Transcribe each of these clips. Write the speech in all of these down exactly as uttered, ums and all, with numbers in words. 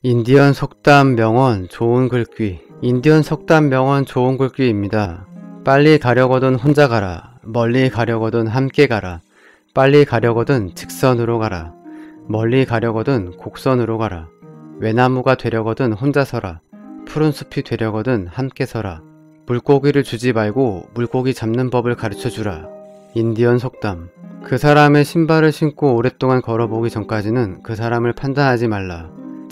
인디언 속담 명언 좋은 글귀. 인디언 속담 명언 좋은 글귀입니다. 빨리 가려거든 혼자 가라. 멀리 가려거든 함께 가라. 빨리 가려거든 직선으로 가라. 멀리 가려거든 곡선으로 가라. 외나무가 되려거든 혼자 서라. 푸른 숲이 되려거든 함께 서라. 물고기를 주지 말고 물고기 잡는 법을 가르쳐 주라. 인디언 속담. 그 사람의 신발을 신고 오랫동안 걸어보기 전까지는 그 사람을 판단하지 말라.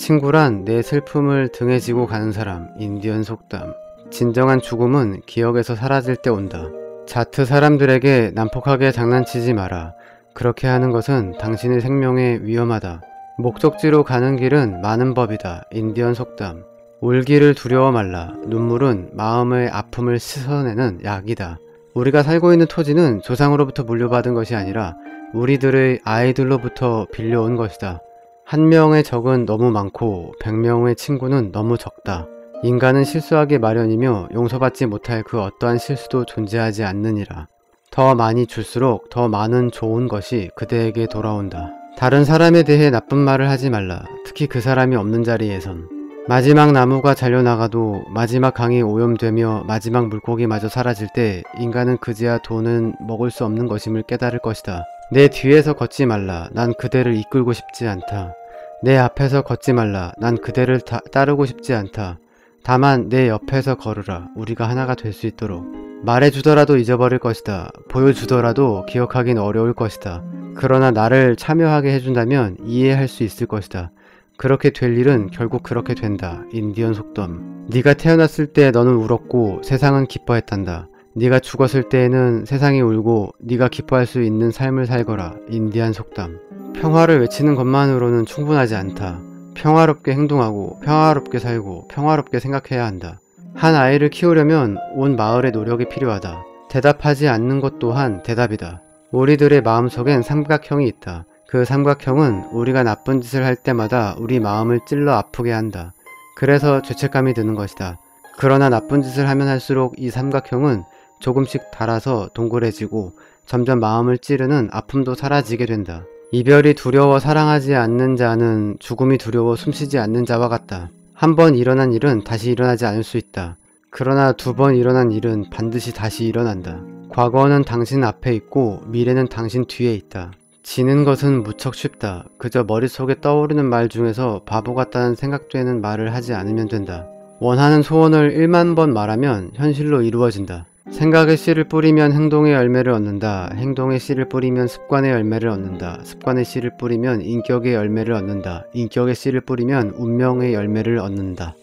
친구란 내 슬픔을 등에 지고 가는 사람. 인디언 속담. 진정한 죽음은 기억에서 사라질 때 온다. 자트 사람들에게 난폭하게 장난치지 마라. 그렇게 하는 것은 당신의 생명에 위험하다. 목적지로 가는 길은 많은 법이다. 인디언 속담. 울기를 두려워 말라. 눈물은 마음의 아픔을 씻어내는 약이다. 우리가 살고 있는 토지는 조상으로부터 물려받은 것이 아니라 우리들의 아이들로부터 빌려온 것이다. 한 명의 적은 너무 많고 백 명의 친구는 너무 적다. 인간은 실수하기 마련이며 용서받지 못할 그 어떠한 실수도 존재하지 않느니라. 더 많이 줄수록 더 많은 좋은 것이 그대에게 돌아온다. 다른 사람에 대해 나쁜 말을 하지 말라. 특히 그 사람이 없는 자리에선. 마지막 나무가 잘려나가도 마지막 강이 오염되며 마지막 물고기마저 사라질 때 인간은 그제야 돈은 먹을 수 없는 것임을 깨달을 것이다. 내 뒤에서 걷지 말라. 난 그대를 이끌고 싶지 않다. 내 앞에서 걷지 말라. 난 그대를 다, 따르고 싶지 않다. 다만 내 옆에서 걸으라. 우리가 하나가 될 수 있도록. 말해주더라도 잊어버릴 것이다. 보여주더라도 기억하긴 어려울 것이다. 그러나 나를 참여하게 해준다면 이해할 수 있을 것이다. 그렇게 될 일은 결국 그렇게 된다. 인디언 속담. 네가 태어났을 때 너는 울었고 세상은 기뻐했단다. 네가 죽었을 때에는 세상이 울고 네가 기뻐할 수 있는 삶을 살거라. 인디안 속담. 평화를 외치는 것만으로는 충분하지 않다. 평화롭게 행동하고 평화롭게 살고 평화롭게 생각해야 한다. 한 아이를 키우려면 온 마을의 노력이 필요하다. 대답하지 않는 것 또한 대답이다. 우리들의 마음속엔 삼각형이 있다. 그 삼각형은 우리가 나쁜 짓을 할 때마다 우리 마음을 찔러 아프게 한다. 그래서 죄책감이 드는 것이다. 그러나 나쁜 짓을 하면 할수록 이 삼각형은 조금씩 닳아서 동그래지고 점점 마음을 찌르는 아픔도 사라지게 된다. 이별이 두려워 사랑하지 않는 자는 죽음이 두려워 숨쉬지 않는 자와 같다. 한 번 일어난 일은 다시 일어나지 않을 수 있다. 그러나 두 번 일어난 일은 반드시 다시 일어난다. 과거는 당신 앞에 있고 미래는 당신 뒤에 있다. 지는 것은 무척 쉽다. 그저 머릿속에 떠오르는 말 중에서 바보 같다는 생각되는 말을 하지 않으면 된다. 원하는 소원을 일만 번 말하면 현실로 이루어진다. 생각의 씨를 뿌리면 행동의 열매를 얻는다. 행동의 씨를 뿌리면 습관의 열매를 얻는다. 습관의 씨를 뿌리면 인격의 열매를 얻는다. 인격의 씨를 뿌리면 운명의 열매를 얻는다.